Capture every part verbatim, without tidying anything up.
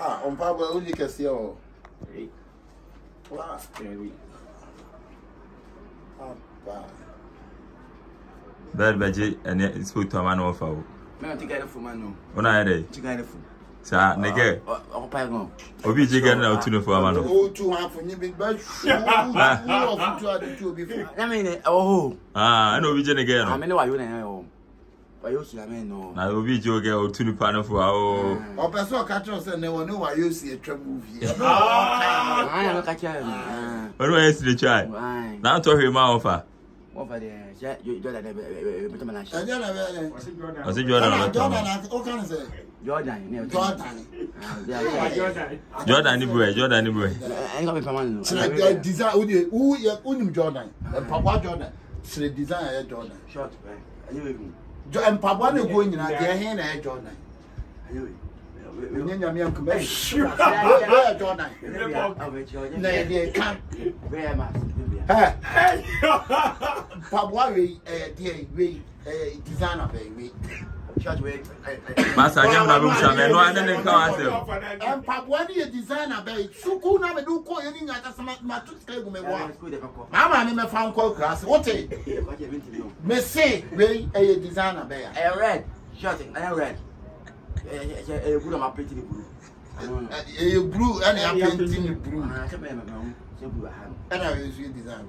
Ah, on Pablo, only can see all. Wow. Bad budget and it's put to a man of our. No, to get it from my no. When I had To get it from. Sir, nigga. Oh, Pago. Obi chicken out to for a man. Oh, two half for you big bad. I mean, oh, ah, I know we again. I mean, why you know. Why you see, I mean, no. I will be joking to the panel for our. Oh, Pastor Catros and never know why you see a trap movie. I am a catcher. What do I see the child? Now to him offer. Over there, you don't have a I don't know. I think Jordan. Jordan, what can I say? Jordan, Jordan. Jordan, anyway, Jordan, anyway. I got a man. Design who you own Jordan. And Papa Jordan. So design Jordan. Short, right? And Papa going in their hand at Jordan. Jordan. Very much. Papa, we designer, baby. Master, I'm not going to say no, I didn't come myself. And Papa, you designer, baby. So cool, never do call any other some matrix. Mamma, I never found call class. What a Messi, we a designer, baby. I read, shutting, I read. A good on my pretty blue. A blue and a painting blue. And I will see design.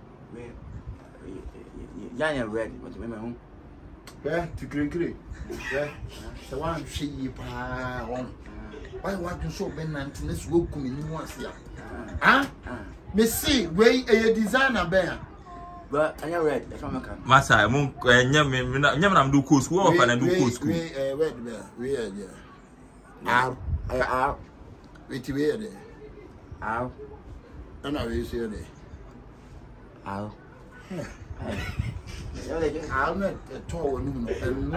Young red, but remember home. Where to green green? The one she on. Why want to show Ben Antinous will come in once here? Ah, Messi, way a designer bear. But I read the from Master, I won't Yam do cool school and do cool school. We are we are there. Ow, ow, wait, we are there. Ow, and I will see there. Ow. I'm not a tall woman.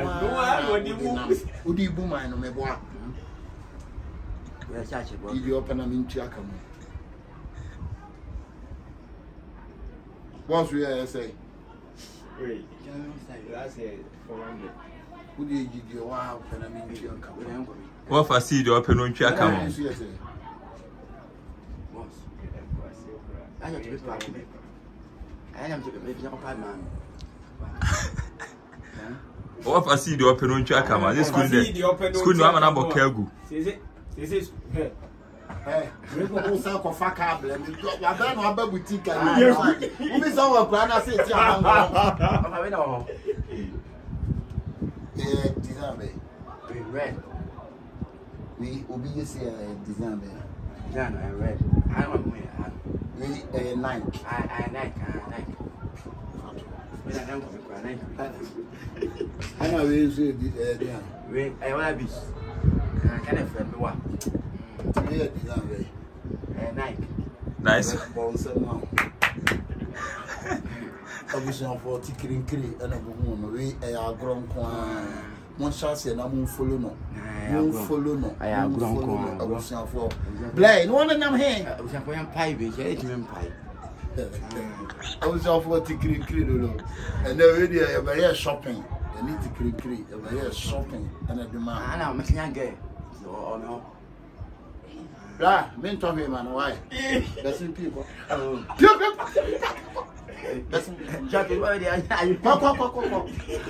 Would you boom? I know my boy. Did you open a mint jackam? What's we are say? Wait, that's it for one day. Would you give your wow and a mint jackam? What for see the open on track? I have to be proud of it. I am to be a man. What if I see the open on track? This school, school, no, I'm an apple cargo. Is it? This is hey, we go sell for fat cable. I don't know about boutique. We miss our plan. I say, yeah, design. We read. We obedience design. Design, I read. I want to we a nine. I I like I like. I know we see this. We I want to be. Can I friend me what? We are design. Nike. Nice. I was on for tickling cree and a woman. We are grown corn. One shot and I won't follow no. I won't follow no. I am grown corn. I was on for Blade. One of them here. I was on for pie, which I pie. I was off for tickling cree, and they're really a very shopping. I need to create cree, a very shopping and a demand. I know, Miss Yankee. Oh, no. Blah, men talk him, man. Why? That's in people. That's Jackie. Why are you? Pop, pop, pop, pop.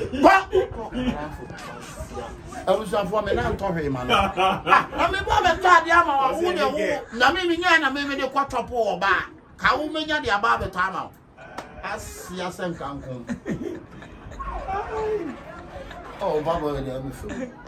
I was off for me now, talk him, man. I mean, what a tad, Yama, who the Namimian, maybe the quattropo bar. How many are the above the time out? As yes, and come. Oh, Baba,